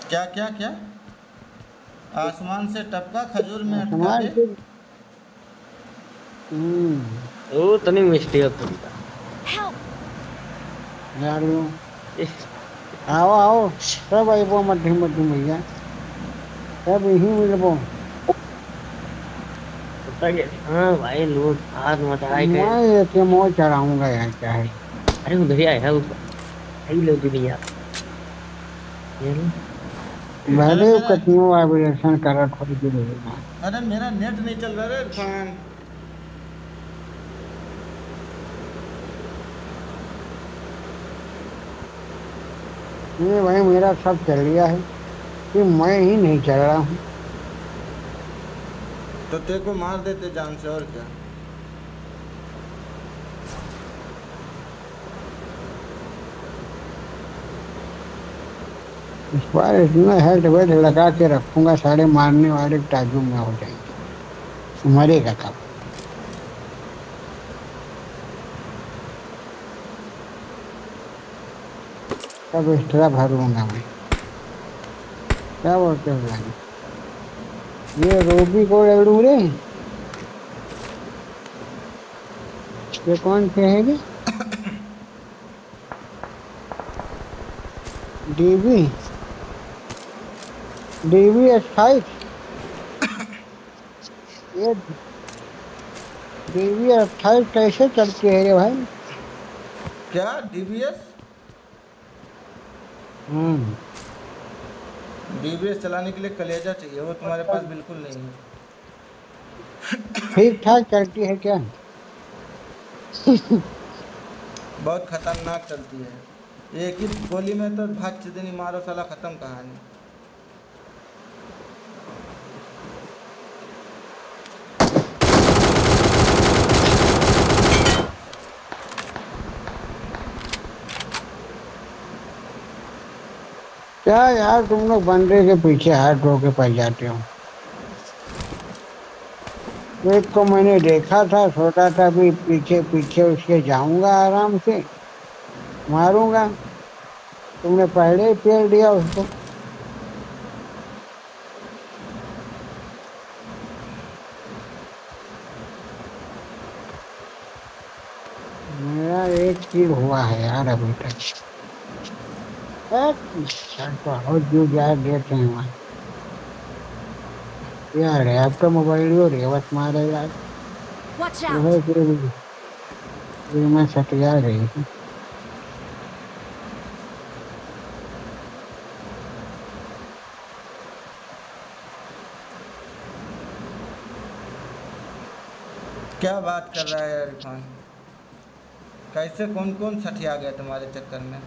क्या क्या क्या? आसमान से टपका खजूर में अटका आसमान दे। से। हम्म। वो तो नहीं मिस्टी होता था। Help! यार लो, आओ आओ सब आइबो मध्य मध्य भैया, सब यही मिलबो। होता क्या? हाँ भाई लूट पाट मचाए के। मैं ये मोह चढ़ाऊंगा यार, क्या है। अरे उधर ही आया ऊपर। आई लोग भैया। ये लो। अरे मैंने मेरा कितनी वाइब्रेशन करा थोड़ी देर में। अरे मेरा नेट नहीं चल रहा रे इरफान। ये भाई मेरा सब चल गया है, कि मैं ही नहीं चल रहा हूँ। तो तेरे को मार देते जान से, और क्या। इस बार इतना हेल्थ वेल्थ लगा के रखूंगा, सारे मारने वाले ताजुब में हो जाएंगे, मरेगा कब। सब एक्स्ट्रा भर लूंगा मैं। क्या बोलते हो भाई, ये रोबी को लड़ू रे, ये कौन से है ये? DB, DB 28। ये डीबी 28 कैसे चलती है रे भाई? क्या डीबीएस? हम्म। डीबीएस चलाने के लिए कलेजा चाहिए, वो तुम्हारे पास बिल्कुल नहीं है। ठीक ठाक चलती है क्या? बहुत खतरनाक चलती है, एक ही गोली में तो भाग चिदनी मारो साला, खत्म कहानी। क्या यार, तुम लोग बंदे के पीछे हाथ धो के पड़ जाते हो। एक को मैंने देखा था, सोचा था भी पीछे पीछे उसके जाऊंगा, आराम से मारूंगा, तुमने पहले ही पेल दिया उसको। मेरा एक किल हुआ है यार अभी तक। बहुत जो यार देते हैं वहाँ यार, अब तो मोबाइल हो रेवत मारे यार। Watch जो out! है फिर मैं सटिया रही हूँ। क्या बात कर रहा है यार इरफान, कैसे कौन कौन सठिया गया तुम्हारे चक्कर में।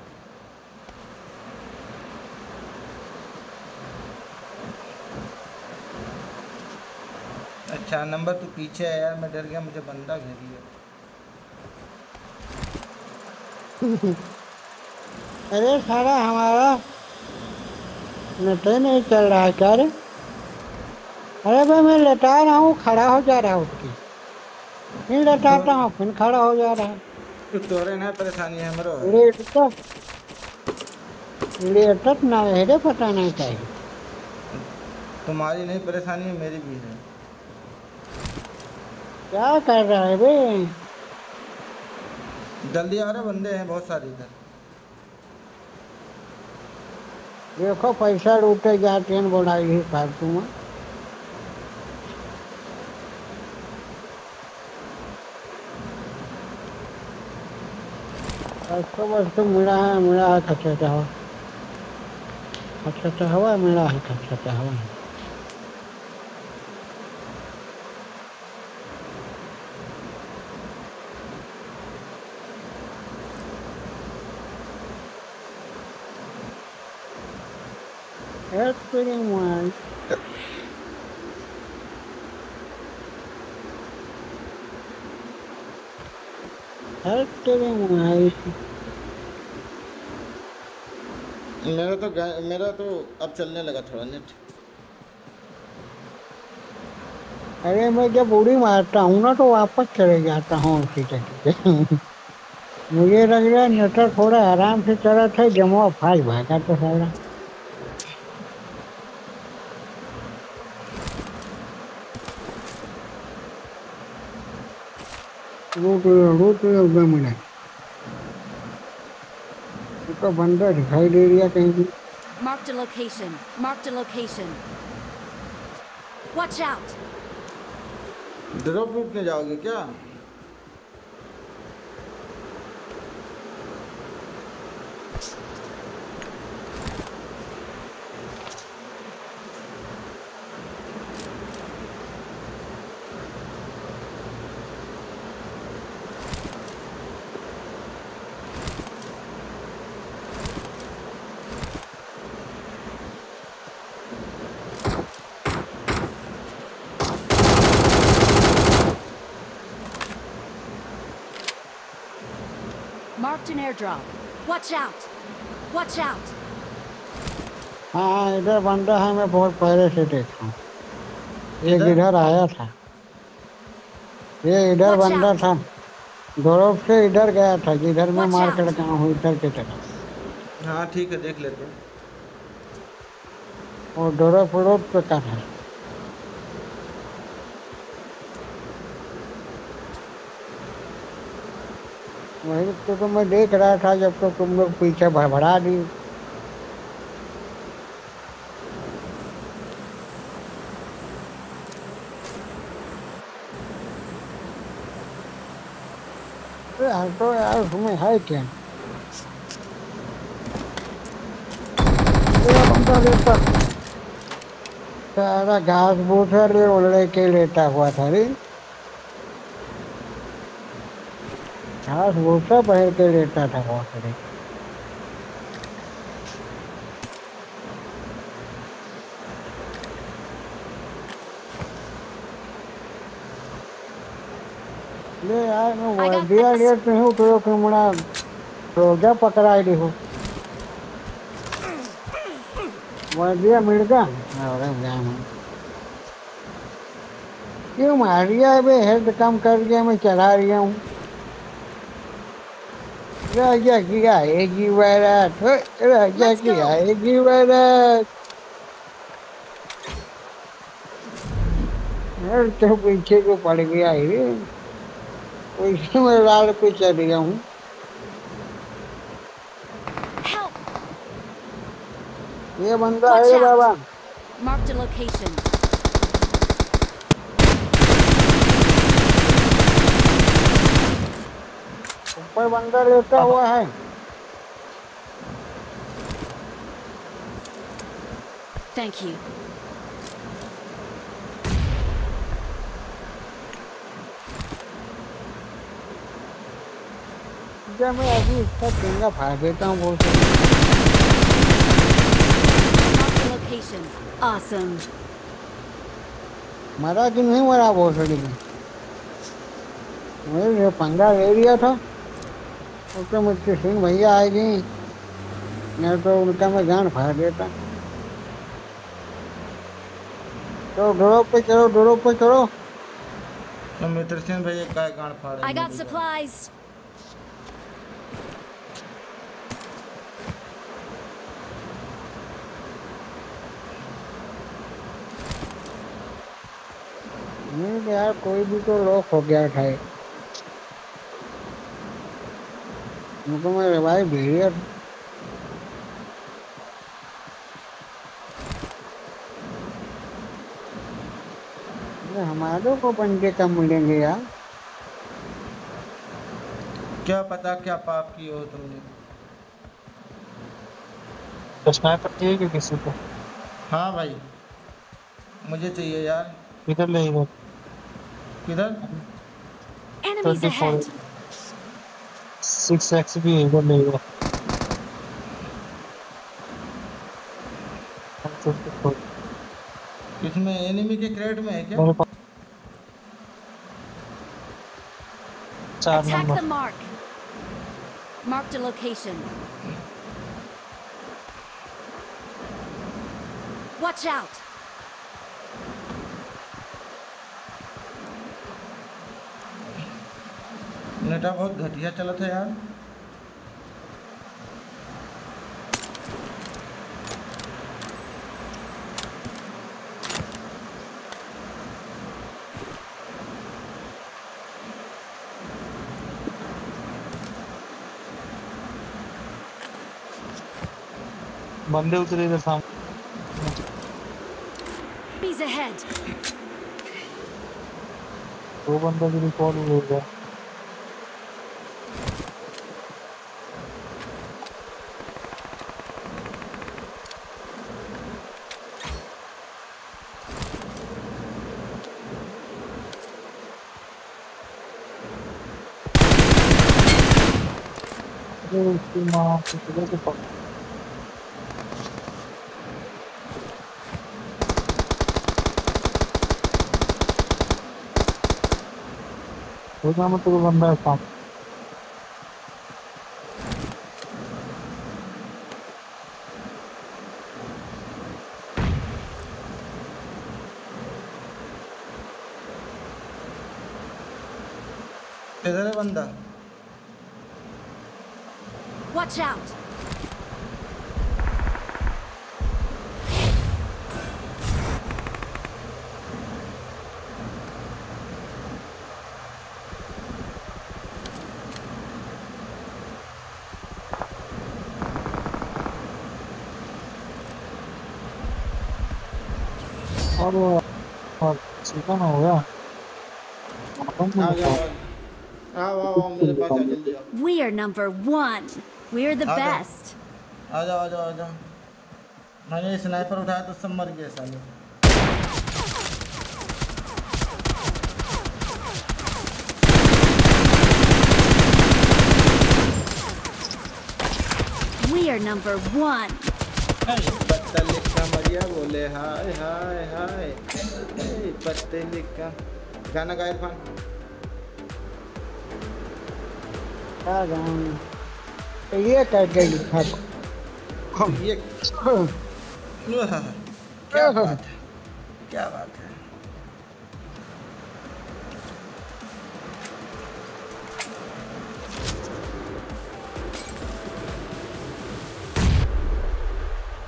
अच्छा नंबर तो पीछे है यार, मैं डर गया, मुझे बंदा घेर लिया। अरे सारा हमारा नेट ही नहीं चल रहा है क्या रे? अरे भाई मैं लेटा रहा हूँ, खड़ा हो जा रहा है उठ के, फिर तो लेटाता हूँ फिर खड़ा हो जा रहा है। तोरे ना परेशानी है, हमरो है। लेट तक, लेटत ना है रे, पता नहीं चाहिए। तुम्हारी नहीं परेशानी है, मेरी भी है। क्या कर रहा है बे? जल्दी आ रहे, बंदे हैं बहुत सारे इधर। देखो पैसा लूटे जाते हैं, बोला यही फालतू में। वस्तु मिला है खच्चा हवा, खच्चा हवा मिला है, खच्चा हवा। That's pretty much. That's pretty much. मेरा तो अब चलने लगा थोड़ा नेट। अरे मैं जब उड़ी मारता हूँ ना तो वापस चले जाता हूँ उसी तरीके से। मुझे लग रहा है नेटवर्क थोड़ा आराम से चला था, जमा फास्ट भागा तो सारा। रूट में मिला। उसका बंदा दिखाई दे रहा कहीं भी। Marked a location. Marked a location. Watch out! Drop लूटने जाओगे क्या? Marked an airdrop. Watch out! Watch out! हाँ इधर बंदा है, मैं बहुत पहले से देखा हूँ। एक इधर? इधर आया था, ये इधर Watch बंदा out! था। दौड़ों से इधर गया था जिधर मैं Watch मार out! कर गया हूँ, इधर की तरफ। हाँ ठीक है, देख लेते हैं। और दौड़ो रोड पे का था। वही तो मैं देख रहा था जब तो तुम लोग पीछे भड़बड़ा दी। अरे हटो यार, उसमें है क्या? तेरा बंदा लेता सारा घास फूस लेके लेटा हुआ था रे। घास भूसा पहन के लेटा था बहुत रे। ले यार मैं I got वर्दिया this. लेट नहीं हूँ तो मुड़ा रोजा पकड़ा दी हो। वर्दिया मिल गया। अरे जान क्यों मार दिया है बे? हेल्थ कम कर दिया, मैं चढ़ा रहा हूँ। राजा की आएगी बारात हो, राजा Let's की go! आएगी बारात। यार तो पीछे को पड़ गया है, वैसे मैं लाल पे चढ़ गया हूँ। Help! ये बंदा Watch है बाबा। out! Marked a location. ऊपर बंदा लेटा हुआ है। Thank you. जब मैं अभी इसका चेंगा फाड़ देता हूँ बोल के। Marked a location. Awesome. मरा कि नहीं मरा भोसड़ी में? मैं जो पंगा ले लिया था उसके मुझसे सिंह भैया आएगी, नहीं तो उनका मैं जान फाड़ देता। तो डोरों पे चलो, डोरों पे चलो। तो मित्र सिंह भैया काय गांड फाड़ेंगे? I got मुझे? supplies. नहीं तो यार कोई भी तो लॉक हो गया था। उनको मैं रिवाइव भेजिए। हमारे को बंदे कम मिलेंगे यार। क्या पता क्या पाप किए हो तुमने। तो स्नाइपर चाहिए कि किसी को? हाँ भाई, मुझे चाहिए यार। इधर ले इधर। किधर? Enemies 24 ahead. 6x भी है, इधर ले इधर। 54 किसमें? एनिमी के क्रेट में है क्या? मेरे पास 4 Attack number. the mark. Marked a location. Watch out! नेटा बहुत घटिया चला था यार। बंदे उतरे इधर सामने। Enemies ahead. दो बंदा भी रिकॉर्ड हो गया। अरे उसकी माँ की जगह पे पक हो जा मत तो बंदा है सामने। किधर है बंदा? Watch out. और चिकन हो गया। आ जाओ आओ आओ आओ, मेरे पास आ, जल्दी आओ। We are number 1. We're the आ जाओ। best. आ जाओ आ जाओ आ जाओ। मैंने स्नाइपर उठाया तो सब मर गए साले। We are number 1. पत्ता लिखा मरिया बोले हाय हाय हाय। पत्ते लिखा गाना गा इरफान। क्या गाऊं ये करके लिखा ये क्या बात है, क्या बात है।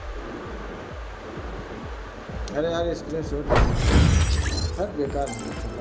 अरे यार स्क्रीन शॉट हट बेकार।